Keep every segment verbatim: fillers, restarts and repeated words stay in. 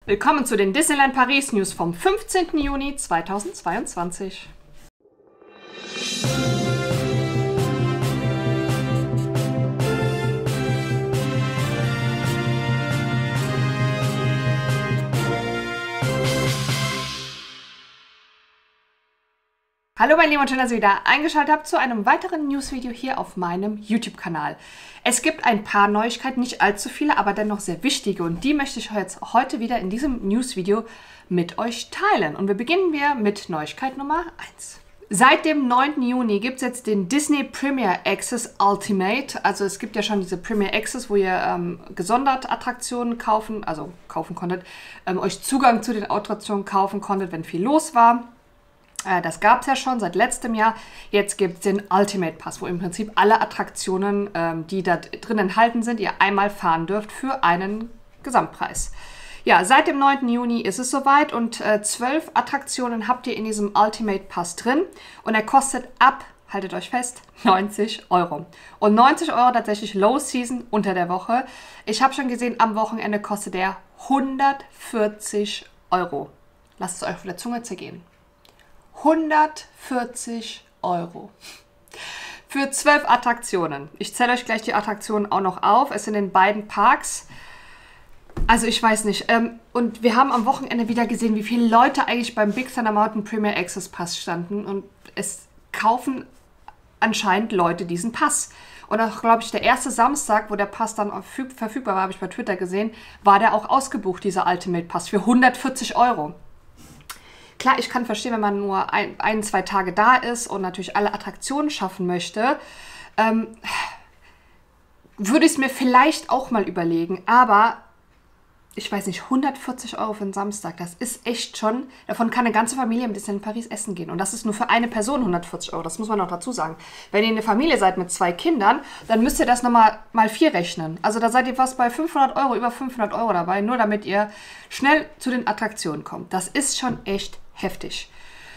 Willkommen zu den Disneyland Paris News vom fünfzehnten Juni zweitausendzweiundzwanzig. Hallo meine Lieben und schön, dass ihr wieder eingeschaltet habt zu einem weiteren News-Video hier auf meinem YouTube-Kanal. Es gibt ein paar Neuigkeiten, nicht allzu viele, aber dennoch sehr wichtige und die möchte ich jetzt heute wieder in diesem News-Video mit euch teilen. Und wir beginnen wir mit Neuigkeit Nummer eins. Seit dem neunten Juni gibt es jetzt den Disney Premier Access Ultimate. Also es gibt ja schon diese Premier Access, wo ihr ähm, gesondert Attraktionen kaufen, also kaufen konntet, ähm, euch Zugang zu den Attraktionen kaufen konntet, wenn viel los war. Das gab es ja schon seit letztem Jahr. Jetzt gibt es den Ultimate Pass, wo im Prinzip alle Attraktionen, ähm, die da drin enthalten sind, ihr einmal fahren dürft für einen Gesamtpreis. Ja, seit dem neunten Juni ist es soweit und äh, zwölf Attraktionen habt ihr in diesem Ultimate Pass drin und er kostet ab, haltet euch fest, neunzig Euro. Und neunzig Euro tatsächlich Low Season unter der Woche. Ich habe schon gesehen, am Wochenende kostet er hundertvierzig Euro. Lasst es euch auf der Zunge zergehen. hundertvierzig Euro. Für zwölf Attraktionen. Ich zähle euch gleich die Attraktionen auch noch auf. Es sind in beiden Parks. Also ich weiß nicht. Ähm, und wir haben am Wochenende wieder gesehen, wie viele Leute eigentlich beim Big Thunder Mountain Premier Access Pass standen. Und es kaufen anscheinend Leute diesen Pass. Und auch, glaube ich, der erste Samstag, wo der Pass dann verfügbar war, habe ich bei Twitter gesehen, war der auch ausgebucht, dieser Ultimate Pass, für hundertvierzig Euro. Klar, ich kann verstehen, wenn man nur ein, ein, zwei Tage da ist und natürlich alle Attraktionen schaffen möchte, ähm, würde ich es mir vielleicht auch mal überlegen. Aber ich weiß nicht, hundertvierzig Euro für einen Samstag, das ist echt schon, davon kann eine ganze Familie ein bisschen in Paris essen gehen. Und das ist nur für eine Person hundertvierzig Euro, das muss man noch dazu sagen. Wenn ihr eine Familie seid mit zwei Kindern, dann müsst ihr das nochmal mal vier rechnen. Also da seid ihr fast bei fünfhundert Euro, über fünfhundert Euro dabei, nur damit ihr schnell zu den Attraktionen kommt. Das ist schon echt heftig.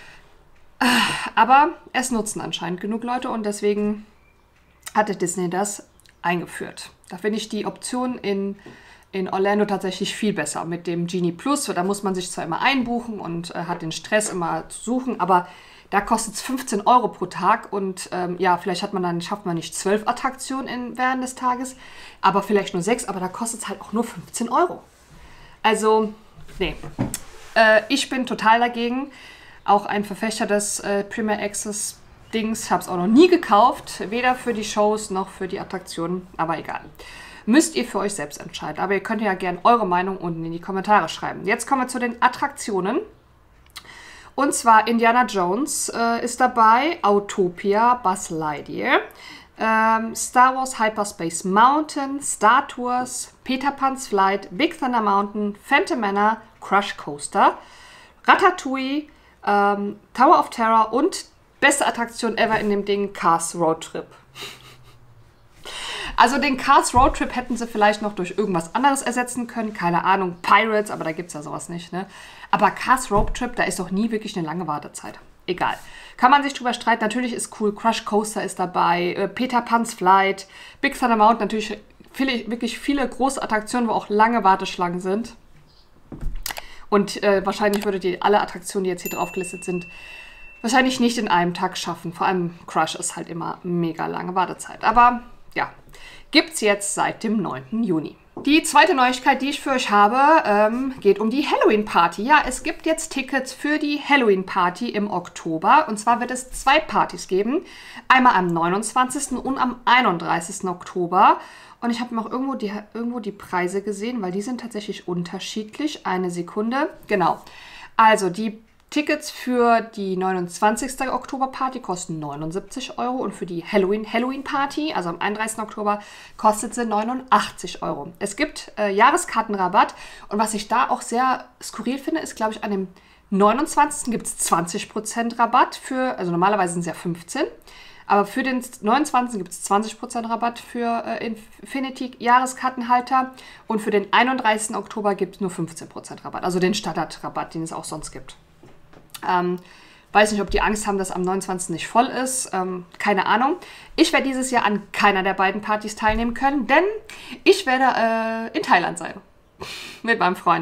Aber es nutzen anscheinend genug Leute und deswegen hatte Disney das eingeführt. Da finde ich die Option in, in Orlando tatsächlich viel besser mit dem Genie Plus. Da muss man sich zwar immer einbuchen und äh, hat den Stress immer zu suchen, aber da kostet es fünfzehn Euro pro Tag und ähm, ja, vielleicht hat man dann, schafft man nicht zwölf Attraktionen in, während des Tages, aber vielleicht nur sechs, aber da kostet es halt auch nur fünfzehn Euro. Also, nee. Äh, ich bin total dagegen. Auch ein Verfechter des äh, Premier Access Dings. Habe es auch noch nie gekauft. Weder für die Shows noch für die Attraktionen. Aber egal. Müsst ihr für euch selbst entscheiden. Aber ihr könnt ja gerne eure Meinung unten in die Kommentare schreiben. Jetzt kommen wir zu den Attraktionen. Und zwar Indiana Jones äh, ist dabei. Autopia, Buzz Lightyear. Ähm, Star Wars Hyperspace Mountain, Star Tours, Peter Pan's Flight, Big Thunder Mountain, Phantom Manor, Crush Coaster, Ratatouille, ähm, Tower of Terror und beste Attraktion ever in dem Ding, Cars Road Trip. Also den Cars Road Trip hätten sie vielleicht noch durch irgendwas anderes ersetzen können. Keine Ahnung, Pirates, aber da gibt es ja sowas nicht, ne? Aber Cars Road Trip, da ist doch nie wirklich eine lange Wartezeit. Egal. Kann man sich drüber streiten. Natürlich ist cool. Crush Coaster ist dabei. Äh, Peter Pan's Flight. Big Thunder Mountain. Natürlich viele, wirklich viele große Attraktionen, wo auch lange Warteschlangen sind. Und äh, wahrscheinlich würdet ihr alle Attraktionen, die jetzt hier drauf gelistet sind, wahrscheinlich nicht in einem Tag schaffen. Vor allem Crush ist halt immer mega lange Wartezeit. Aber ja, gibt es jetzt seit dem neunten Juni. Die zweite Neuigkeit, die ich für euch habe, ähm, geht um die Halloween-Party. Ja, es gibt jetzt Tickets für die Halloween-Party im Oktober. Und zwar wird es zwei Partys geben. Einmal am neunundzwanzigsten und am einunddreißigsten Oktober. Und ich habe noch irgendwo die, irgendwo die Preise gesehen, weil die sind tatsächlich unterschiedlich. Eine Sekunde. Genau. Also die Tickets für die neunundzwanzigsten Oktober-Party kosten neunundsiebzig Euro und für die Halloween-Halloween-Party, also am einunddreißigsten Oktober, kostet sie neunundachtzig Euro. Es gibt äh, Jahreskartenrabatt und was ich da auch sehr skurril finde, ist, glaube ich, an dem neunundzwanzigsten gibt es zwanzig Prozent Rabatt für, also normalerweise sind es ja fünfzehn, aber für den neunundzwanzigsten gibt es zwanzig Prozent Rabatt für äh, Infinity-Jahreskartenhalter und für den einunddreißigsten Oktober gibt es nur fünfzehn Prozent Rabatt, also den Standardrabatt, den es auch sonst gibt. Ähm, weiß nicht, ob die Angst haben, dass am neunundzwanzigsten nicht voll ist. Ähm, keine Ahnung. Ich werde dieses Jahr an keiner der beiden Partys teilnehmen können, denn ich werde äh, in Thailand sein. Mit meinem Freund.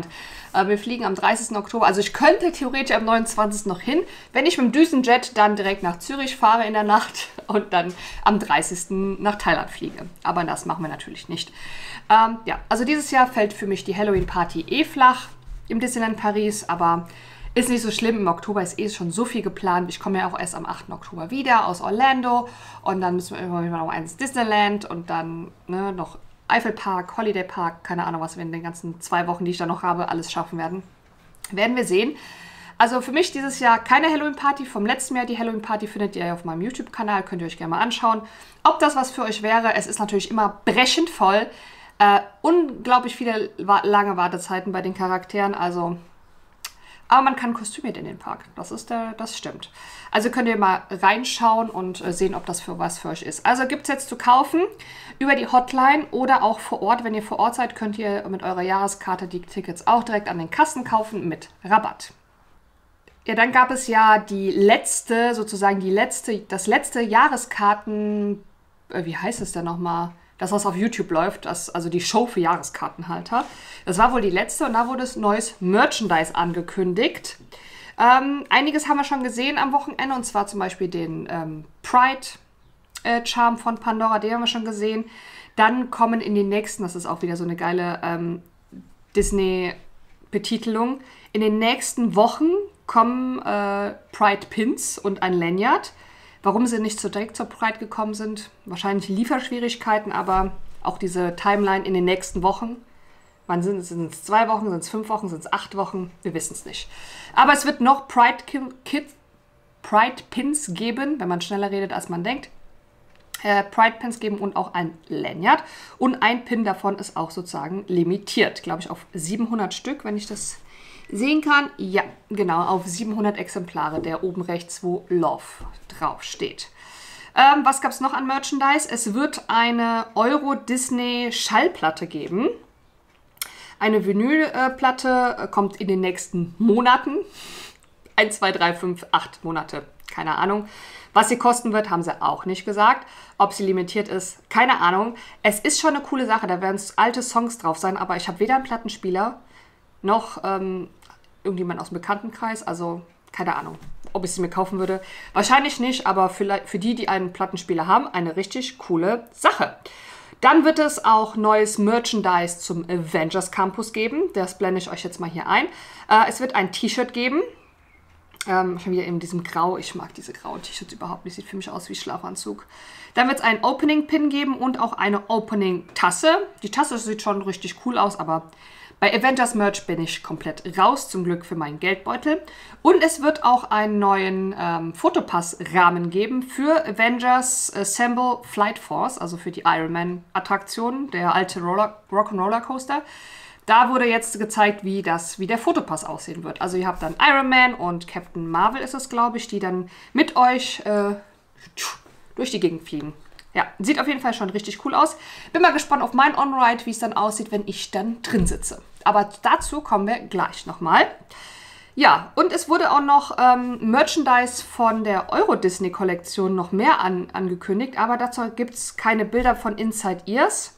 Äh, wir fliegen am dreißigsten Oktober. Also ich könnte theoretisch am neunundzwanzigsten noch hin, wenn ich mit dem Düsenjet dann direkt nach Zürich fahre in der Nacht und dann am dreißigsten nach Thailand fliege. Aber das machen wir natürlich nicht. Ähm, ja, also dieses Jahr fällt für mich die Halloween-Party eh flach im Disneyland Paris, aber ist nicht so schlimm. Im Oktober ist eh schon so viel geplant. Ich komme ja auch erst am achten Oktober wieder aus Orlando und dann müssen wir irgendwann noch ins Disneyland und dann ne, noch Eiffelpark, Holiday Park, keine Ahnung, was wir in den ganzen zwei Wochen, die ich da noch habe, alles schaffen werden. Werden wir sehen. Also für mich dieses Jahr keine Halloween-Party. Vom letzten Jahr die Halloween-Party findet ihr ja auf meinem YouTube-Kanal. Könnt ihr euch gerne mal anschauen, ob das was für euch wäre. Es ist natürlich immer brechend voll. Äh, unglaublich viele lange Wartezeiten bei den Charakteren, also aber man kann kostümiert in den Park, das ist der, das stimmt. Also könnt ihr mal reinschauen und äh, sehen, ob das für was für euch ist. Also gibt es jetzt zu kaufen über die Hotline oder auch vor Ort. Wenn ihr vor Ort seid, könnt ihr mit eurer Jahreskarte die Tickets auch direkt an den Kassen kaufen mit Rabatt. Ja, dann gab es ja die letzte, sozusagen die letzte, das letzte Jahreskarten, äh, wie heißt es denn nochmal? Das, was auf YouTube läuft, das, also die Show für Jahreskartenhalter. Das war wohl die letzte und da wurde es neues Merchandise angekündigt. Ähm, einiges haben wir schon gesehen am Wochenende und zwar zum Beispiel den ähm, Pride-Charm äh, von Pandora, den haben wir schon gesehen. Dann kommen in den nächsten, das ist auch wieder so eine geile ähm, Disney-Betitelung, in den nächsten Wochen kommen äh, Pride-Pins und ein Lanyard. Warum sie nicht so direkt zur Pride gekommen sind, wahrscheinlich Lieferschwierigkeiten, aber auch diese Timeline in den nächsten Wochen. Wann sind es? Sind es zwei Wochen, sind es fünf Wochen, sind es acht Wochen? Wir wissen es nicht. Aber es wird noch Pride, Kit, Pride Pins geben, wenn man schneller redet, als man denkt. Äh, Pride Pins geben und auch ein Lanyard. Und ein Pin davon ist auch sozusagen limitiert, glaube ich, auf siebenhundert Stück, wenn ich das sehen kann. Ja, genau, auf siebenhundert Exemplare, der oben rechts, wo Love drauf steht. Ähm, was gab es noch an Merchandise? Es wird eine Euro-Disney-Schallplatte geben. Eine Vinylplatte äh, kommt in den nächsten Monaten. eins, zwei, drei, fünf, acht Monate. Keine Ahnung. Was sie kosten wird, haben sie auch nicht gesagt. Ob sie limitiert ist, keine Ahnung. Es ist schon eine coole Sache, da werden alte Songs drauf sein, aber ich habe weder einen Plattenspieler noch ähm, irgendjemand aus dem Bekanntenkreis, also keine Ahnung, ob ich sie mir kaufen würde. Wahrscheinlich nicht, aber für, für die, die einen Plattenspieler haben, eine richtig coole Sache. Dann wird es auch neues Merchandise zum Avengers Campus geben. Das blende ich euch jetzt mal hier ein. Äh, es wird ein T-Shirt geben. Ähm, schon wieder in diesem Grau. Ich mag diese grauen T-Shirts überhaupt nicht. Sieht für mich aus wie Schlafanzug. Dann wird es einen Opening-Pin geben und auch eine Opening-Tasse. Die Tasse sieht schon richtig cool aus, aber bei Avengers Merch bin ich komplett raus, zum Glück für meinen Geldbeutel. Und es wird auch einen neuen ähm, Fotopass-Rahmen geben für Avengers Assemble Flight Force, also für die Iron Man-Attraktion, der alte Roller, Rock'n'Roller Coaster. Da wurde jetzt gezeigt, wie, das, wie der Fotopass aussehen wird. Also ihr habt dann Iron Man und Captain Marvel ist es, glaube ich, die dann mit euch äh, durch die Gegend fliegen. Ja, sieht auf jeden Fall schon richtig cool aus. Bin mal gespannt auf mein On-Ride, wie es dann aussieht, wenn ich dann drin sitze. Aber dazu kommen wir gleich nochmal. Ja, und es wurde auch noch ähm, Merchandise von der Euro-Disney-Kollektion noch mehr an, angekündigt. Aber dazu gibt es keine Bilder von Inside Ears.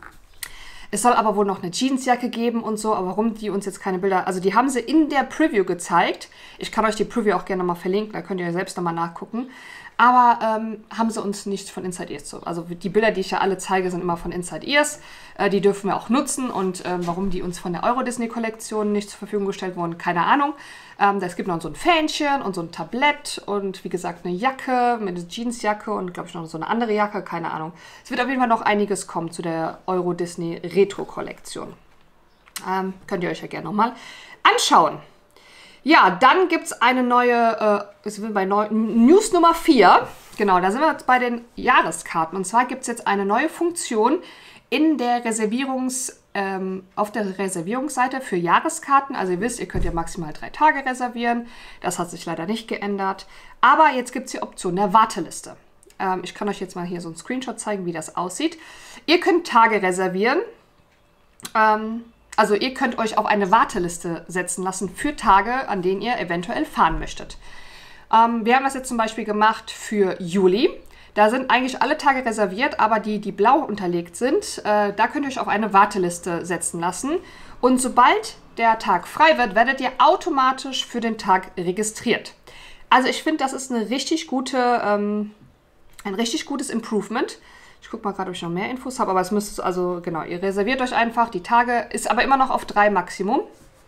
Es soll aber wohl noch eine Jeansjacke geben und so. Aber warum die uns jetzt keine Bilder... Also die haben sie in der Preview gezeigt. Ich kann euch die Preview auch gerne mal verlinken. Da könnt ihr selbst nochmal nachgucken. Aber ähm, haben sie uns nicht von Inside Ears zu. Also die Bilder, die ich ja alle zeige, sind immer von Inside Ears. Äh, die dürfen wir auch nutzen. Und äh, warum die uns von der Euro-Disney-Kollektion nicht zur Verfügung gestellt wurden, keine Ahnung. Ähm, es gibt noch so ein Fähnchen und so ein Tablett und wie gesagt eine Jacke mit einer Jeansjacke und glaube ich noch so eine andere Jacke, keine Ahnung. Es wird auf jeden Fall noch einiges kommen zu der Euro-Disney-Retro-Kollektion. Ähm, könnt ihr euch ja gerne nochmal anschauen. Ja, dann gibt es eine neue, äh, sind wir bei Neu News Nummer vier. Genau, da sind wir jetzt bei den Jahreskarten. Und zwar gibt es jetzt eine neue Funktion in der Reservierungs, ähm, auf der Reservierungsseite für Jahreskarten. Also ihr wisst, ihr könnt ja maximal drei Tage reservieren. Das hat sich leider nicht geändert. Aber jetzt gibt es die Option der Warteliste. Ähm, ich kann euch jetzt mal hier so einen Screenshot zeigen, wie das aussieht. Ihr könnt Tage reservieren. Ähm... Also ihr könnt euch auf eine Warteliste setzen lassen für Tage, an denen ihr eventuell fahren möchtet. Ähm, wir haben das jetzt zum Beispiel gemacht für Juli. Da sind eigentlich alle Tage reserviert, aber die, die blau unterlegt sind, äh, da könnt ihr euch auf eine Warteliste setzen lassen. Und sobald der Tag frei wird, werdet ihr automatisch für den Tag registriert. Also ich finde, das ist eine richtig gute, ähm, ein richtig gutes Improvement. Ich gucke mal gerade, ob ich noch mehr Infos habe, aber es müsste, also genau, ihr reserviert euch einfach. Die Tage ist aber immer noch auf drei Maximum.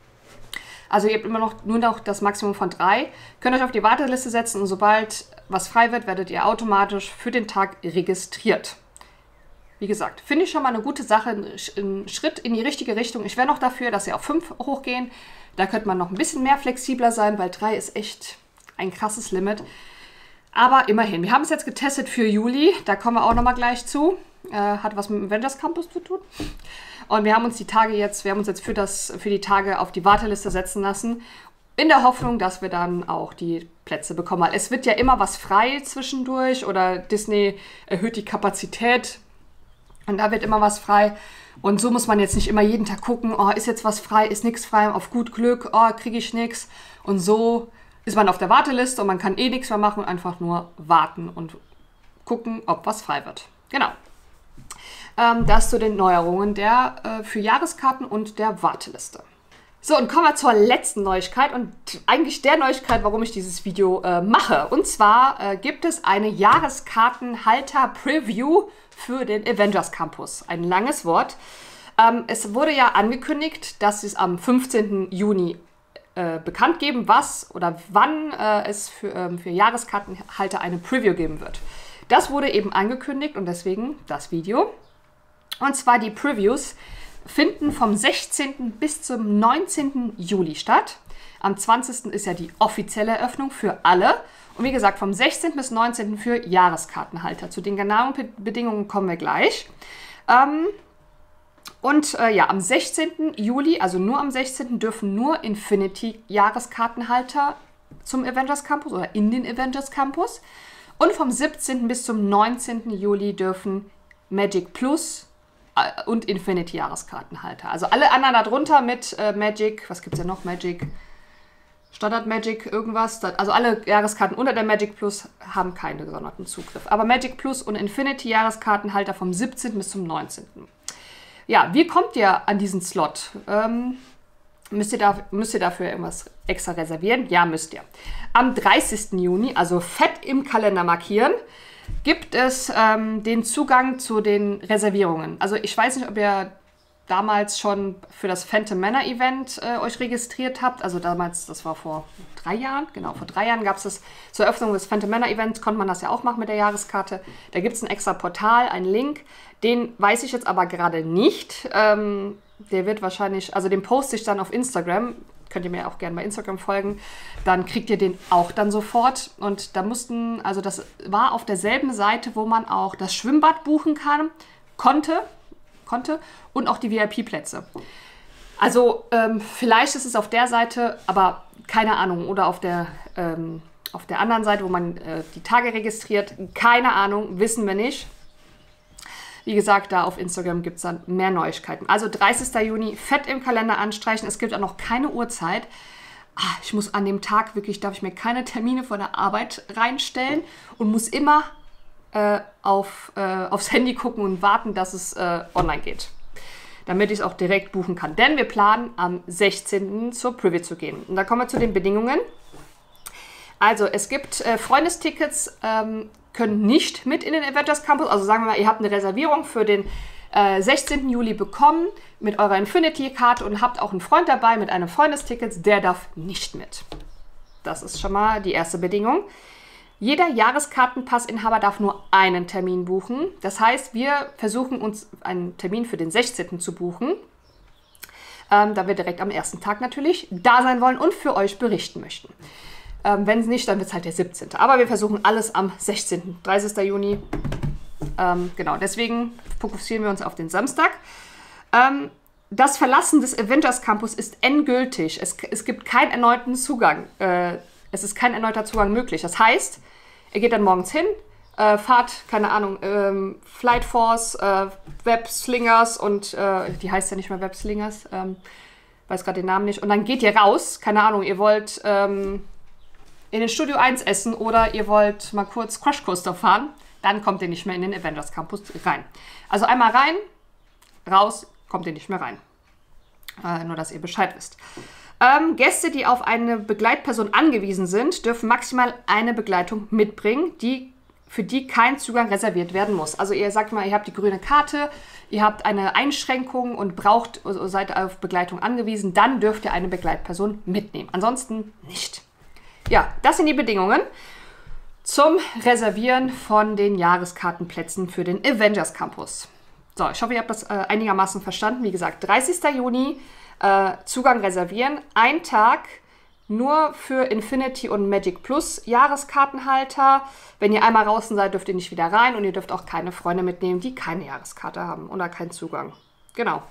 Also ihr habt immer noch nur noch das Maximum von drei. Könnt euch auf die Warteliste setzen und sobald was frei wird, werdet ihr automatisch für den Tag registriert. Wie gesagt, finde ich schon mal eine gute Sache, ein Schritt in die richtige Richtung. Ich wäre noch dafür, dass sie auf fünf hochgehen. Da könnte man noch ein bisschen mehr flexibler sein, weil drei ist echt ein krasses Limit. Aber immerhin, wir haben es jetzt getestet für Juli. Da kommen wir auch noch mal gleich zu. Äh, hat was mit dem Avengers Campus zu tun. Und wir haben uns die Tage jetzt, wir haben uns jetzt für, das, für die Tage auf die Warteliste setzen lassen. In der Hoffnung, dass wir dann auch die Plätze bekommen. Weil es wird ja immer was frei zwischendurch oder Disney erhöht die Kapazität. Und da wird immer was frei. Und so muss man jetzt nicht immer jeden Tag gucken, oh, ist jetzt was frei, ist nichts frei, auf gut Glück, oh, kriege ich nichts. Und so ist man auf der Warteliste und man kann eh nichts mehr machen, einfach nur warten und gucken, ob was frei wird. Genau. Ähm, das zu den Neuerungen der, äh, für Jahreskarten und der Warteliste. So, und kommen wir zur letzten Neuigkeit und eigentlich der Neuigkeit, warum ich dieses Video äh, mache. Und zwar äh, gibt es eine Jahreskartenhalter-Preview für den Avengers Campus. Ein langes Wort. Ähm, es wurde ja angekündigt, dass sie es am fünfzehnten Juni äh, bekannt geben, was oder wann äh, es für, ähm, für Jahreskartenhalter eine Preview geben wird. Das wurde eben angekündigt und deswegen das Video. Und zwar die Previews finden vom sechzehnten bis zum neunzehnten Juli statt. Am zwanzigsten ist ja die offizielle Eröffnung für alle. Und wie gesagt, vom sechzehnten bis neunzehnten für Jahreskartenhalter. Zu den genauen Bedingungen kommen wir gleich. Ähm, und äh, ja, am sechzehnten Juli, also nur am sechzehnten dürfen nur Infinity-Jahreskartenhalter zum Avengers Campus oder in den Avengers Campus. Und vom siebzehnten bis zum neunzehnten Juli dürfen Magic Plus und Infinity-Jahreskartenhalter. Also alle anderen darunter mit äh, Magic, was gibt es ja noch? Magic, Standard Magic, irgendwas. Also alle Jahreskarten unter der Magic Plus haben keinen gesonderten Zugriff. Aber Magic Plus und Infinity-Jahreskartenhalter vom siebzehnten bis zum neunzehnten Ja, wie kommt ihr an diesen Slot? Ähm, müsst, ihr da, müsst ihr dafür irgendwas extra reservieren? Ja, müsst ihr. Am dreißigsten Juni, also fett im Kalender markieren, gibt es ähm, den Zugang zu den Reservierungen. Also ich weiß nicht, ob ihr damals schon für das Phantom Manor Event äh, euch registriert habt. Also damals, das war vor drei Jahren, genau, vor drei Jahren gab es das zur Eröffnung des Phantom Manor Events, konnte man das ja auch machen mit der Jahreskarte. Da gibt es ein extra Portal, einen Link, den weiß ich jetzt aber gerade nicht. Ähm, der wird wahrscheinlich, also den poste ich dann auf Instagram. Könnt ihr mir auch gerne bei Instagram folgen, dann kriegt ihr den auch dann sofort. Und da mussten, also das war auf derselben Seite, wo man auch das Schwimmbad buchen kann, konnte, konnte und auch die V I P-Plätze. Also ähm, vielleicht ist es auf der Seite, aber keine Ahnung, oder auf der, ähm, auf der anderen Seite, wo man äh, die Tage registriert, keine Ahnung, wissen wir nicht. Wie gesagt, da auf Instagram gibt es dann mehr Neuigkeiten. Also dreißigsten Juni, fett im Kalender anstreichen. Es gibt auch noch keine Uhrzeit. Ah, ich muss an dem Tag wirklich, darf ich mir keine Termine von der Arbeit reinstellen und muss immer äh, auf, äh, aufs Handy gucken und warten, dass es äh, online geht. Damit ich es auch direkt buchen kann. Denn wir planen am sechzehnten zur Preview zu gehen. Und da kommen wir zu den Bedingungen. Also es gibt äh, Freundestickets, ähm, können nicht mit in den Avengers Campus. Also sagen wir mal, ihr habt eine Reservierung für den äh, sechzehnten Juli bekommen mit eurer Infinity-Karte und habt auch einen Freund dabei mit einem Freundesticket, der darf nicht mit. Das ist schon mal die erste Bedingung. Jeder Jahreskartenpassinhaber darf nur einen Termin buchen. Das heißt, wir versuchen uns einen Termin für den sechzehnten zu buchen, ähm, da wir direkt am ersten Tag natürlich da sein wollen und für euch berichten möchten. Ähm, wenn es nicht, dann wird es halt der siebzehnte Aber wir versuchen alles am sechzehnten dreißigsten Juni. Ähm, genau, deswegen fokussieren wir uns auf den Samstag. Ähm, das Verlassen des Avengers Campus ist endgültig. Es, es gibt keinen erneuten Zugang. Äh, es ist kein erneuter Zugang möglich. Das heißt, ihr geht dann morgens hin, äh, fahrt, keine Ahnung, ähm, Flight Force, äh, Web Slingers und äh, die heißt ja nicht mehr Web Slingers, ähm, weiß gerade den Namen nicht. Und dann geht ihr raus, keine Ahnung, ihr wollt ähm, in den Studio eins essen oder ihr wollt mal kurz Crush Coaster fahren, dann kommt ihr nicht mehr in den Avengers Campus rein. Also einmal rein, raus, kommt ihr nicht mehr rein. Äh, nur, dass ihr Bescheid wisst. Ähm, Gäste, die auf eine Begleitperson angewiesen sind, dürfen maximal eine Begleitung mitbringen, die, für die kein Zugang reserviert werden muss. Also ihr sagt mal, ihr habt die grüne Karte, ihr habt eine Einschränkung und braucht, seid auf Begleitung angewiesen, dann dürft ihr eine Begleitperson mitnehmen. Ansonsten nicht. Ja, das sind die Bedingungen zum Reservieren von den Jahreskartenplätzen für den Avengers Campus. So, ich hoffe, ihr habt das äh, einigermaßen verstanden. Wie gesagt, dreißigster Juni äh, Zugang reservieren. Ein Tag nur für Infinity und Magic Plus Jahreskartenhalter. Wenn ihr einmal draußen seid, dürft ihr nicht wieder rein und ihr dürft auch keine Freunde mitnehmen, die keine Jahreskarte haben oder keinen Zugang. Genau.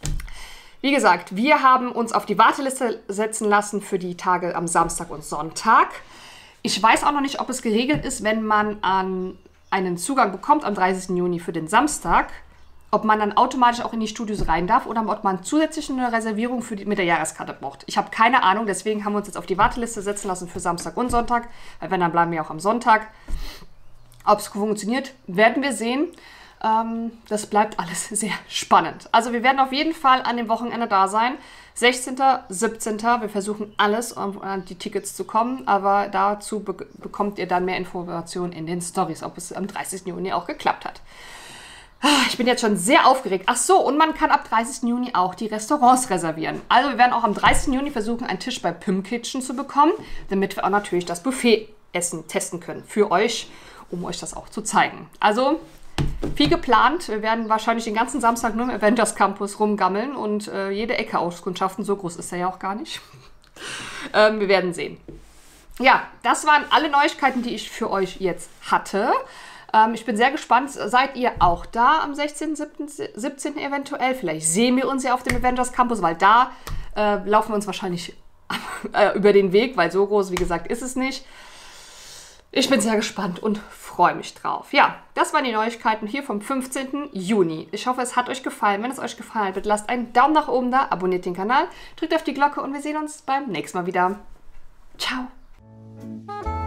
Wie gesagt, wir haben uns auf die Warteliste setzen lassen für die Tage am Samstag und Sonntag. Ich weiß auch noch nicht, ob es geregelt ist, wenn man an einen Zugang bekommt am dreißigsten Juni für den Samstag, ob man dann automatisch auch in die Studios rein darf oder ob man zusätzlich eine Reservierung für die, mit der Jahreskarte braucht. Ich habe keine Ahnung, deswegen haben wir uns jetzt auf die Warteliste setzen lassen für Samstag und Sonntag, weil wenn, dann bleiben wir auch am Sonntag. Ob es funktioniert, werden wir sehen. Ähm, das bleibt alles sehr spannend. Also wir werden auf jeden Fall an dem Wochenende da sein. sechzehnten, siebzehnten Wir versuchen alles, um an die Tickets zu kommen, aber dazu be bekommt ihr dann mehr Informationen in den Stories, ob es am dreißigsten Juni auch geklappt hat. Ich bin jetzt schon sehr aufgeregt. Ach so, und man kann ab dreißigsten Juni auch die Restaurants reservieren. Also wir werden auch am dreißigsten Juni versuchen, einen Tisch bei Pim Kitchen zu bekommen, damit wir auch natürlich das Buffet-Essen testen können für euch, um euch das auch zu zeigen. Also viel geplant. Wir werden wahrscheinlich den ganzen Samstag nur im Avengers Campus rumgammeln und äh, jede Ecke auskundschaften. So groß ist er ja auch gar nicht. ähm, wir werden sehen. Ja, das waren alle Neuigkeiten, die ich für euch jetzt hatte. Ähm, ich bin sehr gespannt. Seid ihr auch da am sechzehnten, siebzehnten eventuell? Vielleicht sehen wir uns ja auf dem Avengers Campus, weil da äh, laufen wir uns wahrscheinlich äh, über den Weg, weil so groß, wie gesagt, ist es nicht. Ich bin sehr gespannt und freue mich drauf. Ja, das waren die Neuigkeiten hier vom fünfzehnten Juni. Ich hoffe, es hat euch gefallen. Wenn es euch gefallen hat, bitte lasst einen Daumen nach oben da, abonniert den Kanal, drückt auf die Glocke und wir sehen uns beim nächsten Mal wieder. Ciao!